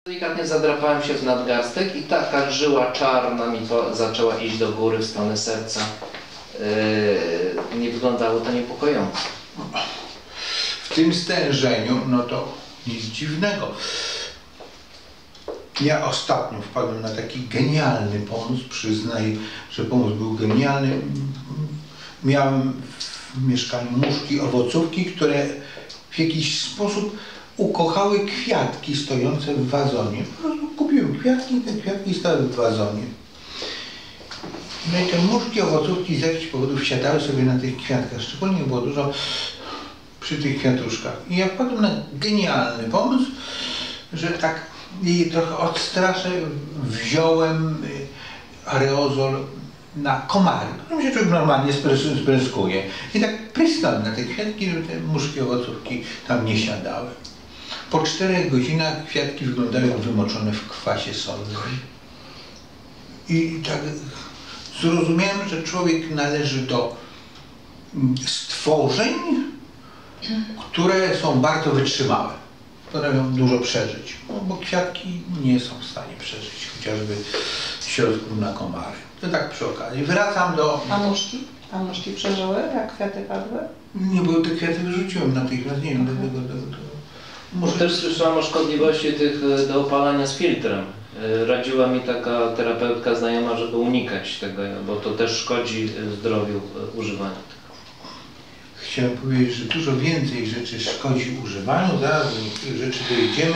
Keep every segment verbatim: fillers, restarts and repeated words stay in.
Delikatnie zadrapałem się w nadgarstek i taka żyła czarna mi zaczęła iść do góry w stronę serca. Yy, nie wyglądało to niepokojąco. W tym stężeniu, no to nic dziwnego. Ja ostatnio wpadłem na taki genialny pomysł, przyznaję, że pomysł był genialny. Miałem w mieszkaniu muszki, owocówki, które w jakiś sposób ukochały kwiatki stojące w wazonie. Po prostu kupiłem kwiatki i te kwiatki stały w wazonie. No i te muszki, owocówki z jakichś powodów siadały sobie na tych kwiatkach, szczególnie było dużo przy tych kwiatuszkach. I ja wpadłem na genialny pomysł, że tak jej trochę odstraszę, wziąłem aerozol na komary. No się człowiek normalnie spryskuje. I tak prysnąłem na te kwiatki, żeby te muszki, owocówki tam nie siadały. Po czterech godzinach kwiatki wyglądały jak wymoczone w kwasie solnym. I tak zrozumiałem, że człowiek należy do stworzeń, które są bardzo wytrzymałe. Potrafią dużo przeżyć, no, bo kwiatki nie są w stanie przeżyć, chociażby w środku na komary. To tak przy okazji. Wracam do... A muszki? A muszki przeżyły, jak kwiaty padły? Nie, bo te kwiaty wyrzuciłem natychmiast, nie wiem, do tego... Do, do, Może... Też słyszałam o szkodliwości tych do opalania z filtrem. Radziła mi taka terapeutka znajoma, żeby unikać tego, bo to też szkodzi zdrowiu używania tego. Chciałem powiedzieć, że dużo więcej rzeczy szkodzi używaniu, zaraz do niektórych rzeczy dojdziemy.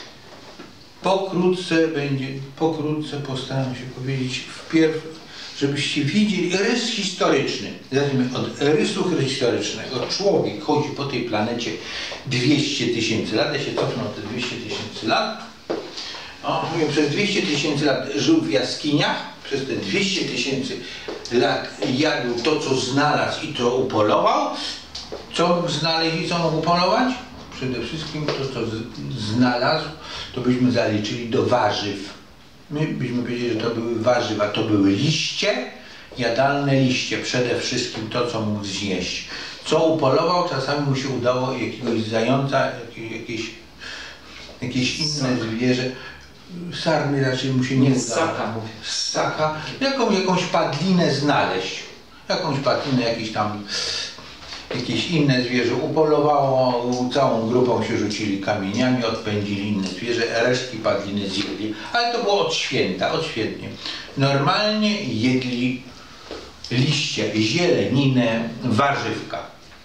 Pokrótce będzie, pokrótce postaram się powiedzieć wpierw, żebyście widzieli rys historyczny. Zacznijmy od rysu historycznego. Człowiek chodzi po tej planecie dwieście tysięcy lat, ja się cofnę o te dwieście tysięcy lat. O, mówię, przez dwieście tysięcy lat żył w jaskiniach, przez te dwieście tysięcy lat jadł to, co znalazł i to upolował. Co mógł znaleźć i co mógł upolować? Przede wszystkim to, co znalazł, to byśmy zaliczyli do warzyw. My byśmy powiedzieli, że to były warzywa, to były liście, jadalne liście, przede wszystkim to, co mógł zjeść. Co upolował, czasami mu się udało jakiegoś zająca, jakieś, jakieś inne zwierzę. Sarny raczej mu się nie udało. Ssaka, mówię. Ssaka. Jaką, jakąś padlinę znaleźć. Jakąś padlinę, jakiś tam, jakieś inne zwierzę upolowało, całą grupą się rzucili kamieniami, odpędzili inne zwierzę, resztki padliny zjedli. Ale to było od święta, odświętnie. Normalnie jedli liście, zieleninę, warzywka.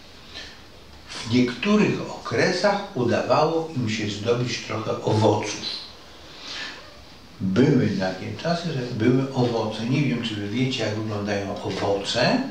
W niektórych okresach udawało im się zdobyć trochę owoców. Były takie czasy, że były owoce. Nie wiem, czy wy wiecie, jak wyglądają owoce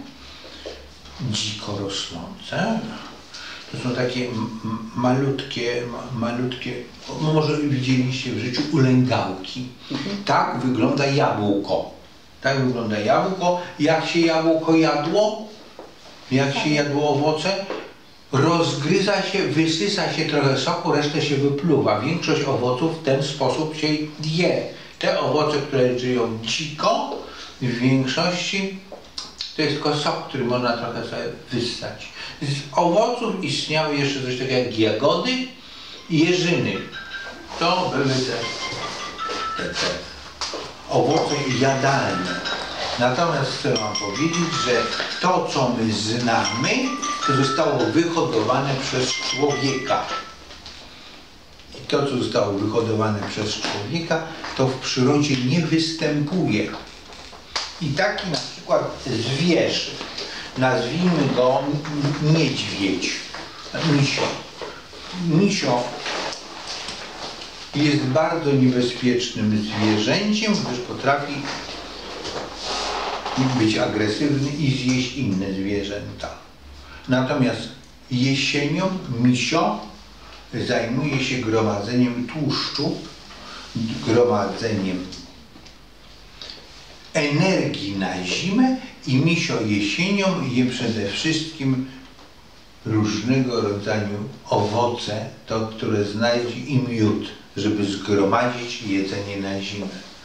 dziko rosnące. To są takie malutkie, ma, malutkie, no może widzieliście w życiu ulęgałki. Mhm. Tak wygląda jabłko. Tak wygląda jabłko. Jak się jabłko jadło? Jak się jadło owoce? Rozgryza się, wysysa się trochę soku, resztę się wypluwa. Większość owoców w ten sposób się je. Te owoce, które żyją dziko, w większości to jest tylko sok, który można trochę sobie wyssać. Z owoców istniały jeszcze coś takiego jak jagody i jeżyny. To były te, te, te owoce jadalne. Natomiast chcę wam powiedzieć, że to, co my znamy, to zostało wyhodowane przez człowieka. I to, co zostało wyhodowane przez człowieka, to w przyrodzie nie występuje. I taki na przykład zwierz, nazwijmy go niedźwiedź, misio. Misio jest bardzo niebezpiecznym zwierzęciem, gdyż potrafi być agresywny i zjeść inne zwierzęta. Natomiast jesienią misio zajmuje się gromadzeniem tłuszczu, gromadzeniem energii na zimę i misio jesienią je przede wszystkim różnego rodzaju owoce, to które znajdzie, i miód, żeby zgromadzić jedzenie na zimę.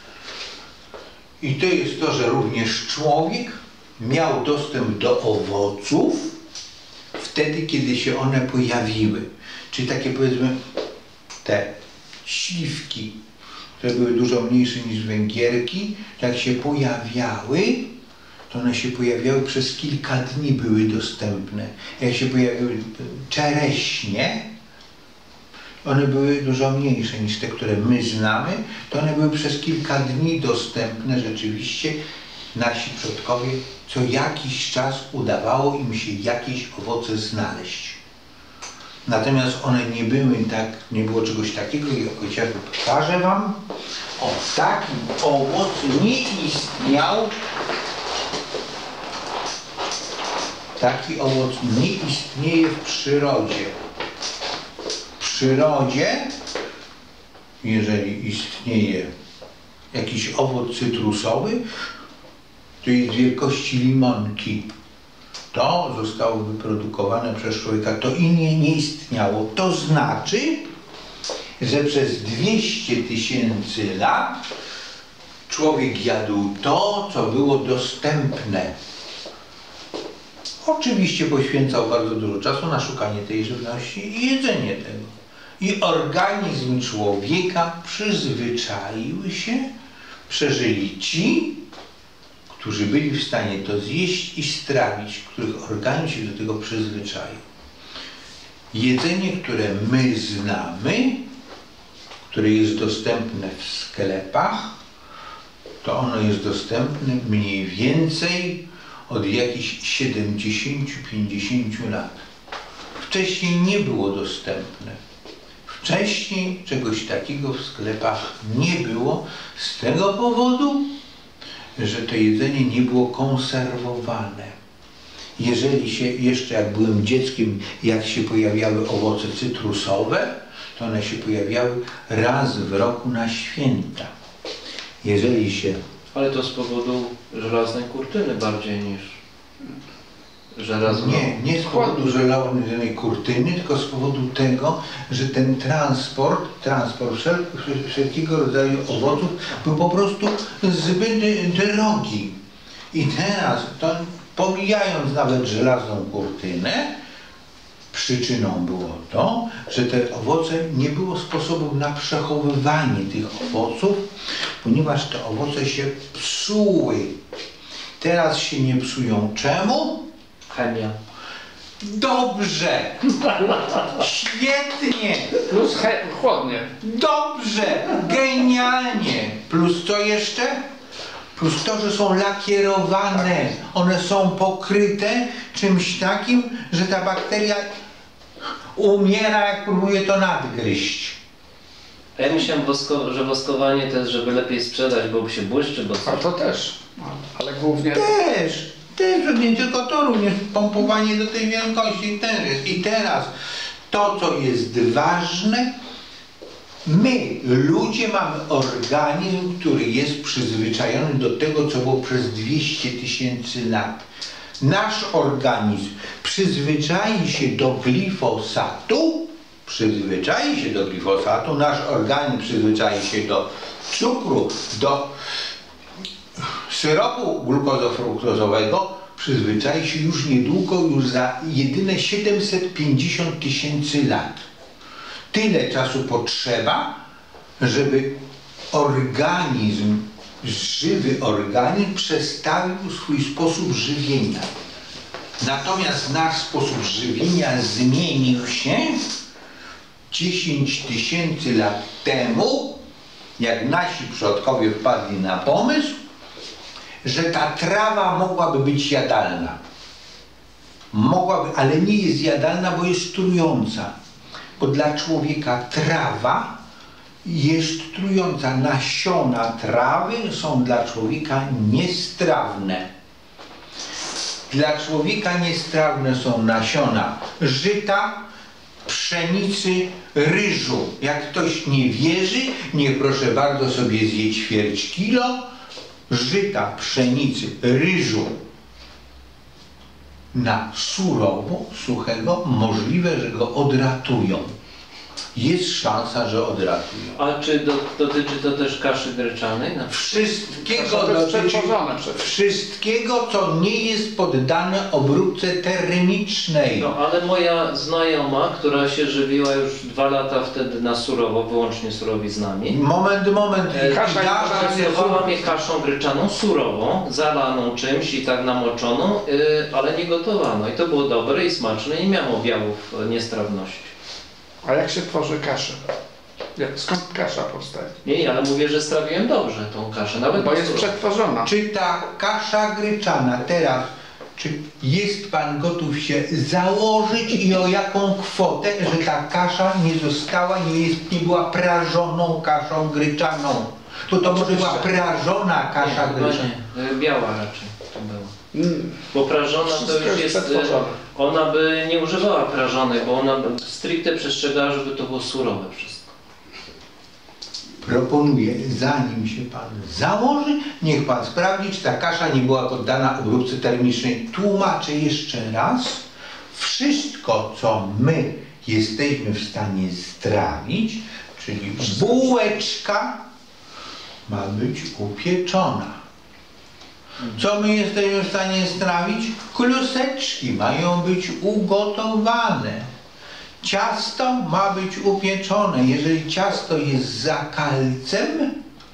I to jest to, że również człowiek miał dostęp do owoców wtedy, kiedy się one pojawiły. Czyli takie, powiedzmy, te śliwki które były dużo mniejsze niż węgierki, jak się pojawiały, to one się pojawiały przez kilka dni, były dostępne. Jak się pojawiły czereśnie, one były dużo mniejsze niż te, które my znamy, to one były przez kilka dni dostępne rzeczywiście. Nasi przodkowie co jakiś czas udawało im się jakieś owoce znaleźć. Natomiast one nie były tak, nie było czegoś takiego, jak chociażby pokażę wam. O, taki owoc nie istniał. Taki owoc nie istnieje w przyrodzie. W przyrodzie, jeżeli istnieje jakiś owoc cytrusowy, to jest wielkości limonki. To zostało wyprodukowane przez człowieka, to innie nie istniało. To znaczy, że przez dwieście tysięcy lat człowiek jadł to, co było dostępne. Oczywiście poświęcał bardzo dużo czasu na szukanie tej żywności i jedzenie tego. I organizm człowieka przyzwyczaił się, przeżyli ci, którzy byli w stanie to zjeść i strawić, których organizm się do tego przyzwyczaił. Jedzenie, które my znamy, które jest dostępne w sklepach, to ono jest dostępne mniej więcej od jakichś siedemdziesięciu do pięćdziesięciu lat. Wcześniej nie było dostępne. Wcześniej czegoś takiego w sklepach nie było z tego powodu, że to jedzenie nie było konserwowane. Jeżeli się, jeszcze jak byłem dzieckiem, jak się pojawiały owoce cytrusowe, to one się pojawiały raz w roku na święta. Jeżeli się... Ale to z powodu żelaznej kurtyny bardziej niż żelazną... Nie, nie z powodu żelaznej kurtyny, tylko z powodu tego, że ten transport, transport wszel, wszelkiego rodzaju owoców był po prostu zbyt drogi. I teraz, to pomijając nawet żelazną kurtynę, przyczyną było to, że te owoce, nie było sposobów na przechowywanie tych owoców, ponieważ te owoce się psuły. Teraz się nie psują. Czemu? Chemia. Dobrze! Świetnie! Plus chłodnie. Dobrze! Genialnie! Plus co jeszcze? Plus to, że są lakierowane. One są pokryte czymś takim, że ta bakteria umiera, jak próbuje to nadgryźć. A ja myślałem, wosko, że woskowanie to jest, żeby lepiej sprzedać, bo się błyszczy, bo A coś. to też. Ale głównie... Też, też, nie tylko to, również pompowanie do tej wielkości też jest. I teraz to, co jest ważne, my, ludzie, mamy organizm, który jest przyzwyczajony do tego, co było przez dwieście tysięcy lat. Nasz organizm przyzwyczai się do glifosatu, przyzwyczai się do glifosatu, nasz organizm przyzwyczai się do cukru, do syropu glukozofruktozowego, przyzwyczai się już niedługo, już za jedyne siedemset pięćdziesiąt tysięcy lat. Tyle czasu potrzeba, żeby organizm, żywy organizm przestawił swój sposób żywienia. Natomiast nasz sposób żywienia zmienił się dziesięć tysięcy lat temu, jak nasi przodkowie wpadli na pomysł, że ta trawa mogłaby być jadalna. Mogłaby, ale nie jest jadalna, bo jest trująca. Bo dla człowieka trawa jest trująca. Nasiona trawy są dla człowieka niestrawne. Dla człowieka niestrawne są nasiona żyta, pszenicy, ryżu. Jak ktoś nie wierzy, niech proszę bardzo sobie zje ćwierć kilo żyta, pszenicy, ryżu na surowo, suchego, możliwe, że go odratują. jest szansa, że odratują. A czy do, dotyczy to też kaszy gryczanej? Na Wszystkiego Kasza to jest dotyczy, przetworzone przecież. wszystkiego, co nie jest poddane obróbce termicznej. No ale moja znajoma, która się żywiła już dwa lata wtedy na surowo, wyłącznie surowiznami, Moment, moment. e, Kasza ja, częstowała mnie kaszą gryczaną surową, zalaną czymś i tak namoczoną, y, ale nie gotowano. I to było dobre i smaczne, nie miało objawów e, niestrawności. A jak się tworzy kaszę? Jak, skąd kasza powstaje? Nie, nie, ale mówię, że strawiłem dobrze tą kaszę, nawet Bo na jest surowo. przetworzona. Czy ta kasza gryczana teraz, czy jest Pan gotów się założyć i o jaką kwotę, że ta kasza nie została, nie, jest, nie była prażoną kaszą gryczaną? To to może była prażona kasza Nie, chyba gryczana. nie. E, Biała raczej to była. Mm. Bo prażona to Wszystko już jest jest, przetworzone. e, ona by nie używała prażonej, bo ona by stricte przestrzegała, żeby to było surowe wszystko. Proponuję, zanim się Pan założy, niech Pan sprawdzi, czy ta kasza nie była poddana obróbce termicznej. Tłumaczę jeszcze raz. Wszystko, co my jesteśmy w stanie strawić, czyli bułeczka, ma być upieczona. Co my jesteśmy w stanie strawić? Kluseczki mają być ugotowane. Ciasto ma być upieczone. Jeżeli ciasto jest zakalcem,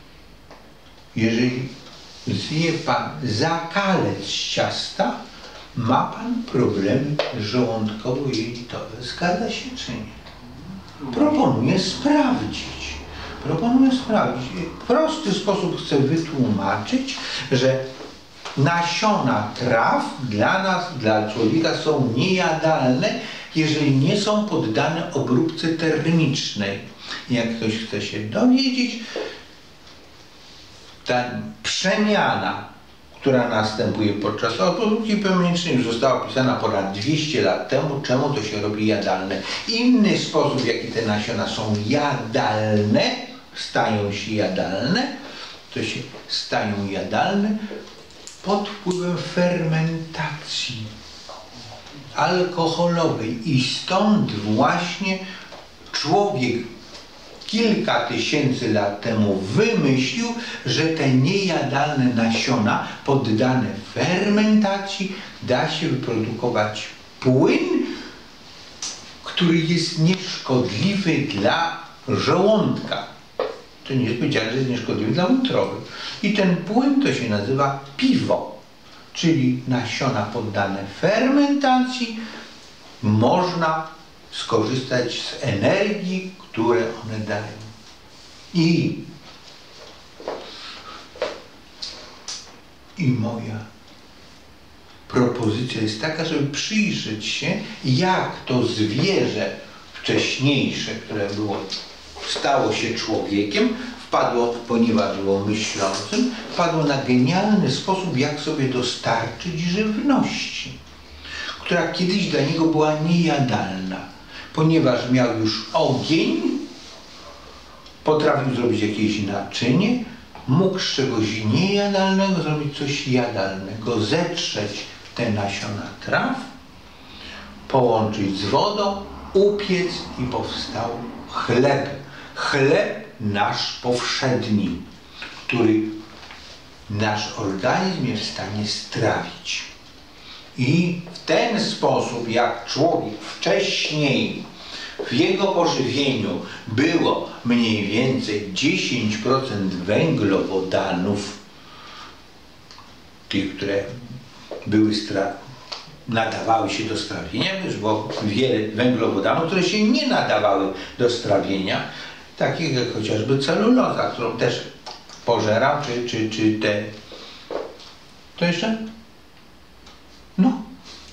jeżeli zje Pan zakalec ciasta, ma Pan problemy żołądkowo-jelitowe. Zgadza się czy nie? Proponuję sprawdzić. Proponuję sprawdzić. W prosty sposób chcę wytłumaczyć, że nasiona traw dla nas, dla człowieka są niejadalne, jeżeli nie są poddane obróbce termicznej. Jak ktoś chce się dowiedzieć, ta przemiana, która następuje podczas obróbki termicznej, już została opisana ponad dwieście lat temu, czemu to się robi jadalne. Inny sposób, w jaki te nasiona są jadalne, stają się jadalne, to się stają jadalne pod wpływem fermentacji alkoholowej i stąd właśnie człowiek kilka tysięcy lat temu wymyślił, że te niejadalne nasiona poddane fermentacji da się wyprodukować płyn, który jest nieszkodliwy dla żołądka. To nie jest powiedziane, że jest nieszkodliwy dla wątroby. I ten płyn to się nazywa piwo, czyli nasiona poddane fermentacji. Można skorzystać z energii, które one dają. I, i moja propozycja jest taka, żeby przyjrzeć się, jak to zwierzę wcześniejsze, które było, stało się człowiekiem, wpadło, ponieważ było myślącym, wpadło na genialny sposób, jak sobie dostarczyć żywności, która kiedyś dla niego była niejadalna. Ponieważ miał już ogień, potrafił zrobić jakieś naczynie, mógł z czegoś niejadalnego zrobić coś jadalnego, zetrzeć te nasiona traw, połączyć z wodą, upiec i powstał chleb. Chleb nasz powszedni, który nasz organizm jest w stanie strawić. I w ten sposób, jak człowiek wcześniej w jego pożywieniu było mniej więcej dziesięć procent węglowodanów, tych, które były nadawały się do strawienia, już było wiele węglowodanów, które się nie nadawały do strawienia, takich jak chociażby celuloza, którą też pożerał, czy, czy, czy te... To jeszcze? No.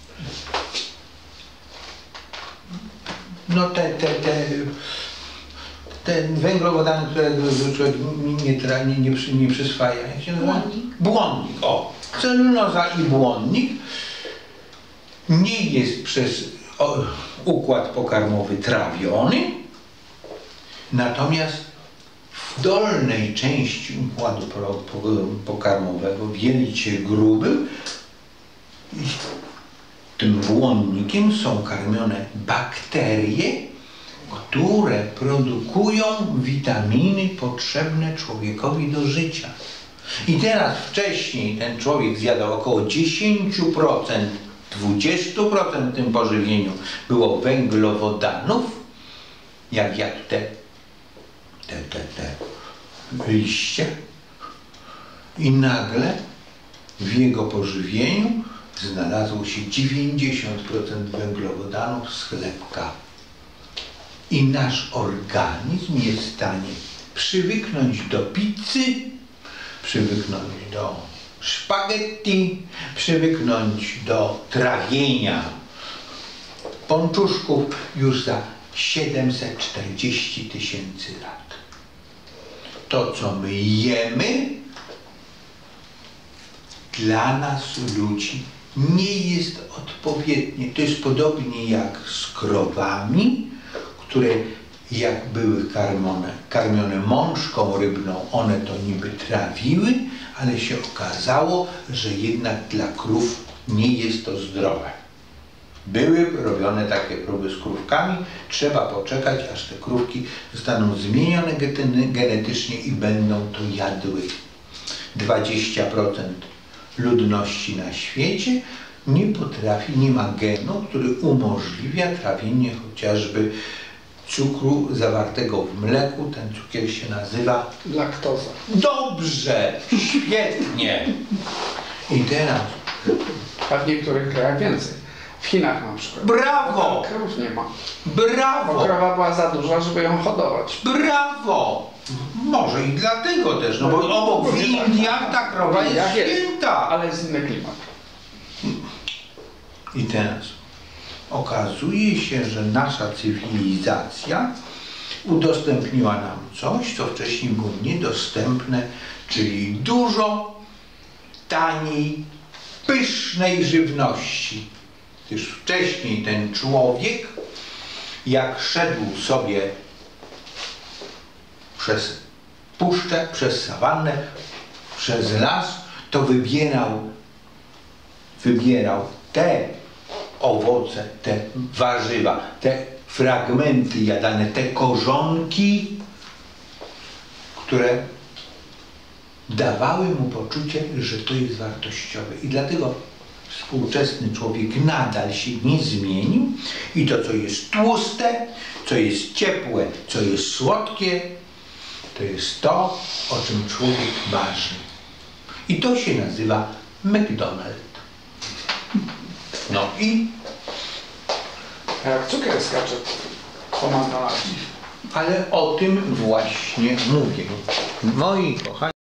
No te, te, te, te węglowodany, które człowiek nie, nie, nie, przy, nie przyswaja. Jak się nazywa? Błonnik. Błonnik, o. Celuloza i błonnik nie jest przez o, układ pokarmowy trawiony, natomiast w dolnej części układu pokarmowego, w jelicie grubym, tym błonnikiem są karmione bakterie, które produkują witaminy potrzebne człowiekowi do życia. I teraz wcześniej ten człowiek zjadał około dziesięć procent, dwadzieścia procent w tym pożywieniu było węglowodanów, jak jadł te, te, te, te liście. I nagle w jego pożywieniu znalazło się dziewięćdziesiąt procent węglowodanów z chlebka. I nasz organizm jest w stanie przywyknąć do pizzy, przywyknąć do spaghetti, przywyknąć do trawienia pączuszków już za siedemset czterdzieści tysięcy lat. To, co my jemy, dla nas, ludzi, nie jest odpowiednie. To jest podobnie jak z krowami, które jak były karmione, karmione mączką rybną, one to niby trawiły, ale się okazało, że jednak dla krów nie jest to zdrowe. Były robione takie próby z krówkami, trzeba poczekać, aż te krówki zostaną zmienione genetycznie i będą to jadły. dwadzieścia procent ludności na świecie nie potrafi, nie ma genu, który umożliwia trawienie chociażby cukru zawartego w mleku. Ten cukier się nazywa Laktoza. Dobrze, świetnie. I teraz A w niektórych krajach więcej. W Chinach na przykład. brawo, Krów nie ma. Bo brawo, krowa była za duża, żeby ją hodować. brawo. Może i dlatego też, no bo obok w Indiach ta krowa jest Jak jest, święta. ale jest inny klimat. I teraz okazuje się, że nasza cywilizacja udostępniła nam coś, co wcześniej było niedostępne, czyli dużo taniej, pysznej żywności. Gdyż wcześniej ten człowiek, jak szedł sobie przez puszczę, przez sawannę, przez las, to wybierał, wybierał te owoce, te warzywa, te fragmenty jadane, te korzonki, które dawały mu poczucie, że to jest wartościowe. I dlatego współczesny człowiek nadal się nie zmienił i to, co jest tłuste, co jest ciepłe, co jest słodkie, to jest to, o czym człowiek marzy. I to się nazywa McDonald's. No i... A jak cukier skacze po McDonaldzie. Ale o tym właśnie mówię. Moi kochani.